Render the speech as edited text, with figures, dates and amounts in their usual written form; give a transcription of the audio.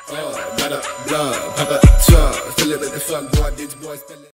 Blah, blah, blah, blah, blah, fill it with the fuck boy, these boys.